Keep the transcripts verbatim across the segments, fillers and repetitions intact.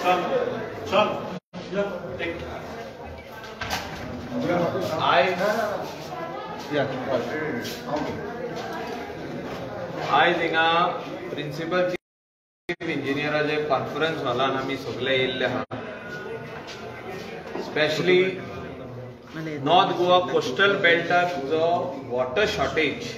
आयज हिंगा principal chief इंजिनियराचे कॉन्फरन्स हॉलान आमी सगळे येयल्ले आहा. स्पेशली नॉर्थ गोवा कोस्टल बेल्टाक जो वॉटर शॉर्टेज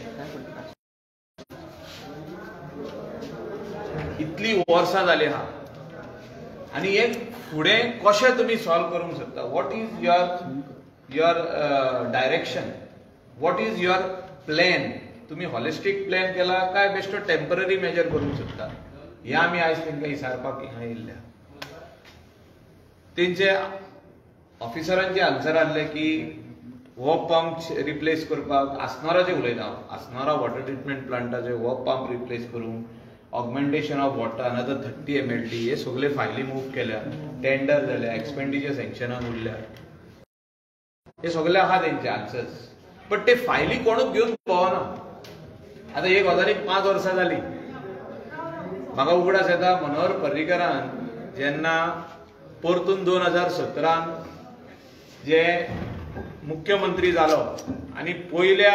इतली वर्सां जाली आहा आनी एक फुडें कशें तुमी सॉल्व करूंक शकता. What is your your direction, what is your plan. तुम्ही हॉलिस्टीक प्लॅन केला काय बेश्टो टेम्पररी मेजर करूंक शकता. हे आमी आयज तांकां विचारपाक हिंगा येयल्ले. तेंचे ऑफिसरांचे आन्सर आसले की हो पंप रिप्लेस करपाक आसनाराचे उलयता हांव. आसनारा वॉटर ट्रिटमेंट प्लांटाचे हो पंप रिप्लेस करूंक, augmentation of water another thirty M L T हे सगळे फायली मूव केल्या, टेंडर जाल्या, एक्सपेंडिचर सँक्शनाक उरल्या. हे सगळे आहा तेंचे आन्सर्स. बट ते फायली कोणूच घेवन पळोवना. आता एक गजालीक पांच वर्सां जाली. म्हाका उगडास येता मनोहर पर्रीकरान जेन्ना परतून दोन हजार सतरान जे मुख्यमंत्री जालो आनी पयल्या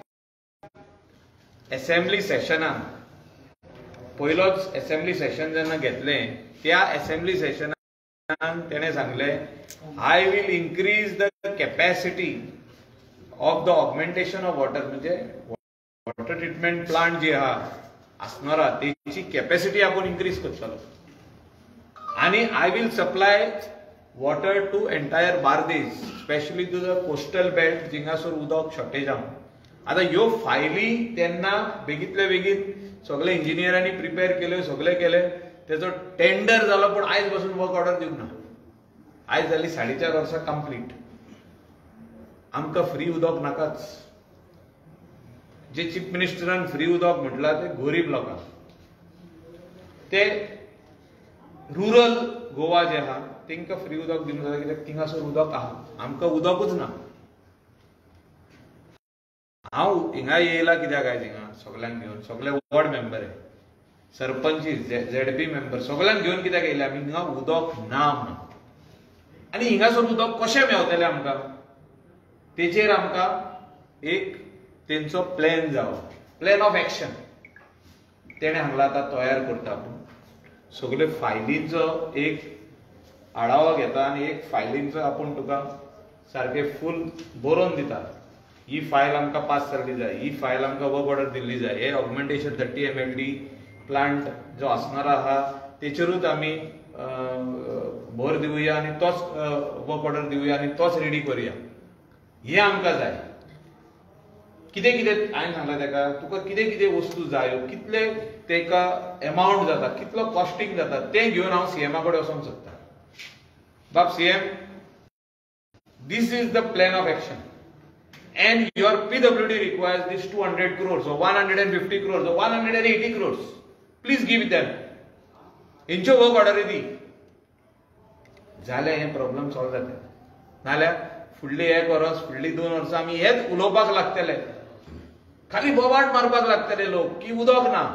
असेंब्ली सेशनान पयलोच असेंब्ली सेशन जेन्ना घेतलें त्या असेंब्ली सेशनान तेणें सांगलें I will increase the capacity of the augmentation of water. म्हणजे वॉटर ट्रिटमेंट प्लांट जे आहा आसनारा तेची कॅपॅसिटी आपण इन्क्रीज करतलो आनी I will supply water to entire Bardez, specially to the coastal belt जिंगासोर उदक शॉर्टेज आहा. आता ह्यो फायली तेन्ना बेगीतले बेगीन सगळे इंजिनियरांनी प्रिपेअर केल्यो, सगळे केले. तेजो टेंडर जालो पण आयज पासून वर्क ऑर्डर दिवंक ना. आयज जाली साडे चार वर्सां कंप्लीट. आमकां फ्री उदक नाकाच. जे चीफ मिनिस्टरान फ्री उदक म्हटलां ते गरीब लोकांक, ते रुरल गोवा जे आहा तांकां फ्री उदक दिवंक जाता कित्याक थिंगासर उदक आहा. आमकां उदकूच ना. हांव हिंगा येयला कित्याक आयज हिंगा सगळ्यांक घेवन, सगळे वॉर्ड मेंबर आहे, सरपंची, झेडपी मेंबर सगळ्यांक घेवन कित्याक येयले आमी. हिंगा उदक ना म्हणून. आनी हिंगासर उदक कशें मेळटलें आमकां तेचेर आमकां एक तेंचो प्लॅन जावो, प्लॅन ऑफ एक्शन तेणें हांगला आतां तयार करता. आपूण सगळे फायलींचो एक आढावो घेता आनी एक फायलींचो आपूण तुका सारकें फूल बरोवन दिता. ही फायल आमकां पास जाल्ली जाय, ही फायल आमकां वर्क ऑर्डर दिल्ली जाय, हे augmentation thirty M L D plant जो आसनारा आहा तेचेरूच आमी भर दिवया आनी तोच वर्क ऑर्डर दिवया आनी तोच रेडी करुया. हे आमकां जाय. कितें कितें हांवें सांगलां तेका, तुका कितें कितें वस्तू जायो, कितले तेका एमावंट जाता, कितलो कॉस्टिंग जाता तें घेवन हांव सीएमा कडेन वचोंक सोदता. बाब CM, this is the plan of action and your P W D requires this two hundred crores or one hundred fifty crores or one hundred eighty crores. Please give them. इंचो work order दी जाल्यार हे problem solve जाता. नाल्यार फुडली एक वर्स फुडली दोन वर्सां आमी हेच उलोवपाक लागतले, खाली बोबाट मारपाक लागतले लोक की उदक ना,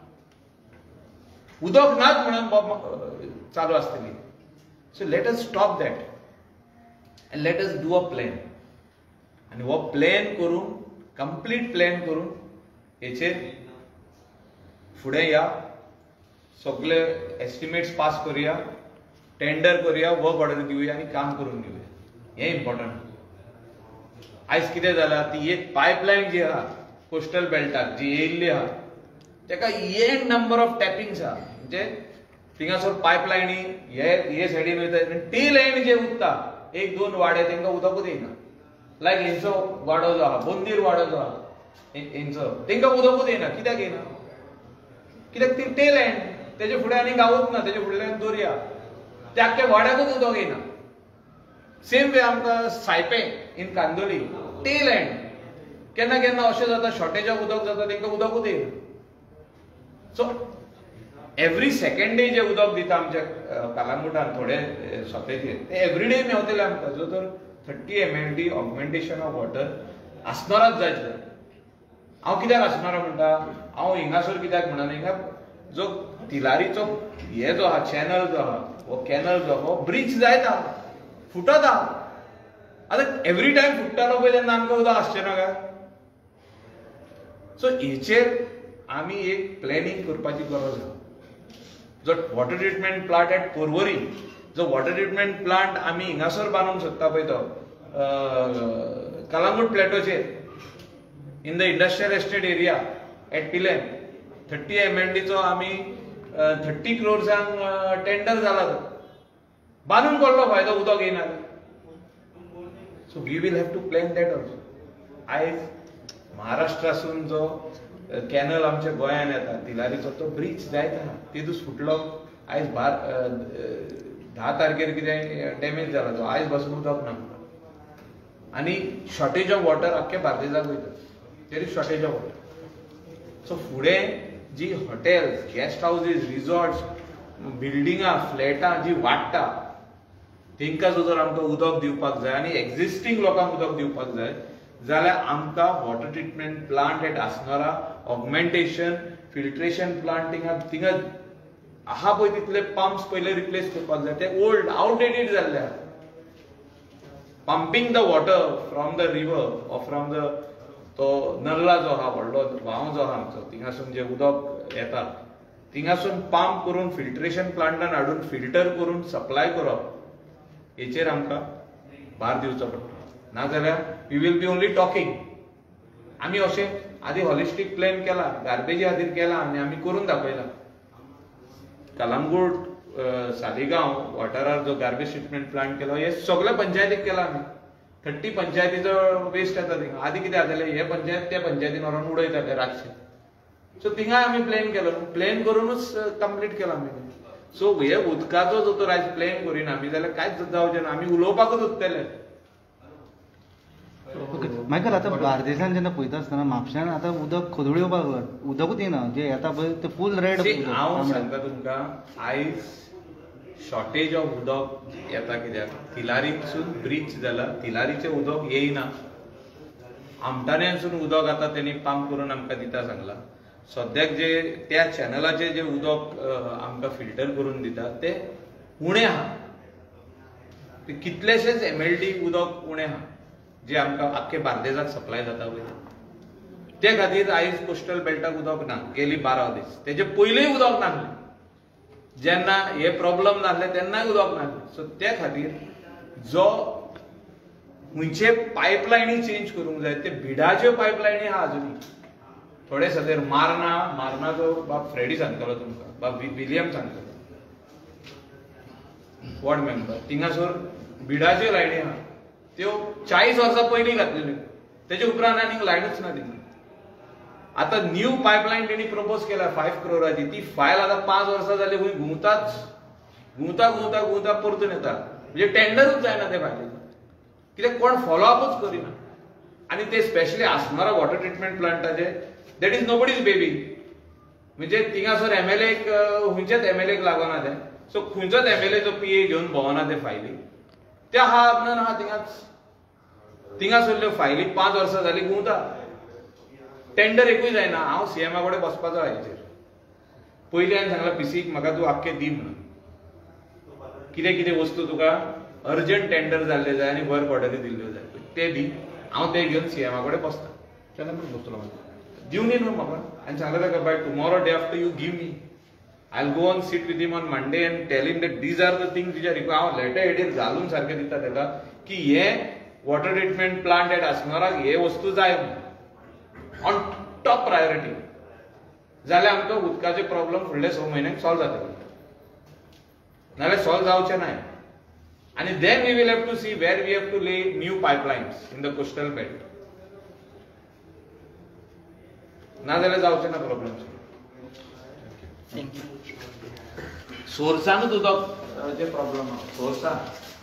उदक नाच म्हणून चालू आसतली. So let us stop that and let us do a plan. आणि हो प्लॅन करून, कंप्लीट प्लॅन करून हेचेर फुडें या, सगळे एस्टिमेट्स पास करुया, टेंडर करुया, वर्क ऑर्डर दिवया आनी काम करून घेवया. हे इम्पॉर्टंट. आयज कितें जालां, ती एक पायपलायन जी आहा कोस्टल बेल्टाक जी येयल्ली आहा तेका एन नंबर ऑफ टॅपिंग्स आहा. म्हणजे थिंगासर पायपलायनी हे हे सायडीन वयता, टील एंड जे उरता एक दोन वाडे तांकां उदकूच येयना. लायक हेंचो वाडो जो आहा, बोंदीर वाडो जो आहा हेंचो, तांकां उदकूच येयना. कित्याक येयना? कित्याक ती टेल एंड, तेजे फुडें आनी गांवूच ना, तेजे फुडल्यान दर्या, त्या आख्ख्या वाड्याकूच उदक येयना. सेम वे आमकां Saipem in Candolim tail end. केन्ना केन्ना अशें जाता शॉर्टेज ऑफ उदक जाता, तांकां उदकूच येयना. सो एवरी सेकंड डे जे उदक दिता आमच्या कालांगुटान थोडे सोंपेचेर ते एवरीडे मेवतले आमकां. जो तर thirty M L D augmentation of water आसनाराच जायत जाय. हांव कित्याक आसनारा म्हणटा, हांव हिंगासर कित्याक म्हणना, हिंगा जो तिलारीचो हे जो आहा चॅनल जो आहा हो कॅनल जो हो ब्रिज जायत आहा फुटत आहा. आतां एवरी टायम फुट्टालो पळय तेन्ना आमकां उदक आसचें ना काय. सो हेचेर आमी एक प्लॅनिंग करपाची गरज आहा. जो water treatment plant at Porvorim, जो वॉटर ट्रिटमेंट प्लांट आमी हिंगासर बांदूंक सोदता पळय तो कलंगूट प्लॅटोचेर in the industrial estate area at Pilerne thirty M L डीचो आमी थर्टी क्रोर्सांक टेंडर जाला तो बांदून पडलो फायदो उदक येयना. So we will have to plan that also. आयज महाराष्ट्रासून जो कॅनल आमच्या गोंयांत येता तिलारीचो तो ब्रिज जायत आहा तेदूस फुटलो. आयज बार धा तारखेर कितें डॅमेज जाला तो आयज पासून उदक ना आनी शॉर्टेज ऑफ वॉटर आख्ख्या बार्देजाक वयता. There is shortage of water. So फुडें जी हॉटेल्स, गेस्ट हाऊसीस, रिसॉर्ट्स, बिल्डिंगां, फ्लॅटां जी वाडटा तेंकां जर आमकां उदक दिवपाक जाय आनी एक्झिस्टींग लोकांक उदक दिवपाक जाय जाल्यार आमकां water treatment plant at Assonora, augmentation, filtration plant थिंगा थिंगा आहा पळय तितले पंप्स पयले रिप्लेस करपाक जाय. ते ओल्ड आउटडेटेड जाल्ले आहा. Pumping the water from the river or from the तो नल्ला जो आहा व्हडलो व्हांव जो आहा आमचो थिंगासून जे उदक येता थिंगासून पंप करून फिल्ट्रेशन प्लांटान हाडून फिल्टर करून सप्लाय करप हेचेर आमकां भार दिवचो पडटा. नाजाल्यार we will be only talking. आमी अशें आदी हॉलिस्टीक प्लॅन केला, गार्बेजी खातीर केला आनी आमी करून दाखयला. कलंगूट, सालिगांव वाठारार जो गार्बेज ट्रिटमेंट प्लांट केलो हे सगळे पंचायतीक केला आमी. थर्टी पंचायतीचो वेस्ट येता थिंगा. आदी कितें जातालें हे पंचायत त्या पंचायतीन व्हरोन उडयताले रातचे. सो थिंगाय आमी प्लॅन केलो. प्लॅन करूनच कंप्लीट केला आमी. सो हे उदकाचो जो तर आयज प्लॅन करिना आमी जाल्यार कांयच जावचें ना. आमी उलोवपाकूच उरतले. ओके मायकल, आता बार्देसान जेन्ना पळयता आसतना म्हापश्यान आतां उदक खदोळ येवपाक लागला. उदकूच येना जे येता पळय ते फूल रेड. हांव सांगता तुमकां आयज शॉर्टेज ऑफ उदक येता कित्याक तिलारीसून ब्रिज जाला तिलारीचें उदक येयना. आमटाण्यासून उदक आतां तेणी पंप करून आमकां दिता सांगला. सद्याक जे त्या चॅनलाचें जे उदक आमकां फिल्टर करून दिता तें उणें आहा. कितलेशेच एम एल डी उदक उणें आहा जे आमकां आख्खे बार्देजाक सप्लाय जाता वयता. ते खातीर आयज कोस्टल बेल्टाक उदक ना गेली बारा दीस. तेजे पयलींय उदक नासलें. जेन्ना हे प्रॉब्लम नासले तेन्नाय उदक नासलें. सो ते खातीर जो खंयचे पायपलायनी चेंज करूंक जाय ते भिडाच्यो पायपलायनी आहा अजुनी. थोडे सदेर मारना मारनाचो बाब फ्रेडी सांगतलो तुमकां, बाब विलियम सांगतलो वॉर्ड मेंबर. थिंगासर भिडाच्यो लायनी आहा त्यो चाळीस वर्सां पयलीं घातलेल्यो. तेजे उपरांत आनीक लायनूच ना थिंगा. आतां न्यू पायपलायन तेणी प्रपोज केल्या फायव्ह क्रोराची. ती फायल आतां पांच वर्सां जाली खंय घुंवताच घुंवता घुंवता घुंवता परतून येता. म्हणजे टेंडरूच जायना ते फायलीचो. कित्याक कोण फॉलोअपच करिना. आनी ते स्पेशली आसमारा वॉटर ट्रिटमेंट प्लांटाचे दॅट इज नोबडीज बेबी. म्हणजे थिंगासर एमएलएक खंयच्याच एमएलएक लागना ते. सो खंयचोच एमएलएचो पीए घेवन भोंवना ते फायली. त्या हा आपणान आहा थिंगाच थिंगासरल्यो फायली पांच वर्सां जाली घुंवता. टेंडर एकूय जायना. हांव सीएमा कडेन बसपाचो हाचेर. पयलीं हांवें सांगलां पीसीक म्हाका तूं आख्खें दी म्हणून. कितें कितें वस्तू तुका अर्जंट टेंडर जाल्ले जाय आनी वर्क ऑर्डरी दिल्ल्यो जाय ते दी. हांव ते घेवन सीएमा कडेन बसता. केन्ना पण बसतलो दिवन न्हू म्हाका. हांवें सांगलें ताका by tomorrow day after you give me I go on seat with him on Monday and tell him that these are the things which are required. हांव लेटर हेडीर घालून सारकें दिता ताका की हे वॉटर ट्रिटमेंट प्लांट एट आसमाराक हे वस्तू जाय ऑन टॉप प्रायोरिटी. जाल्यार आमकां उदकाचे प्रॉब्लेम फुडले स म्हयन्याक सॉल्व जातले. नाल्यार सॉल्व जावचे नाय. आनी then we will have to see where we have to lay new pipelines in the coastal belt. नाजाल्यार जावचे ना प्रॉब्लेम. सोर्सानूच उदक जे प्रॉब्लेम आहा सोर्सान